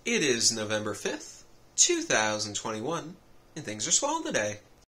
It is November 5th, 2021, and things are swell today.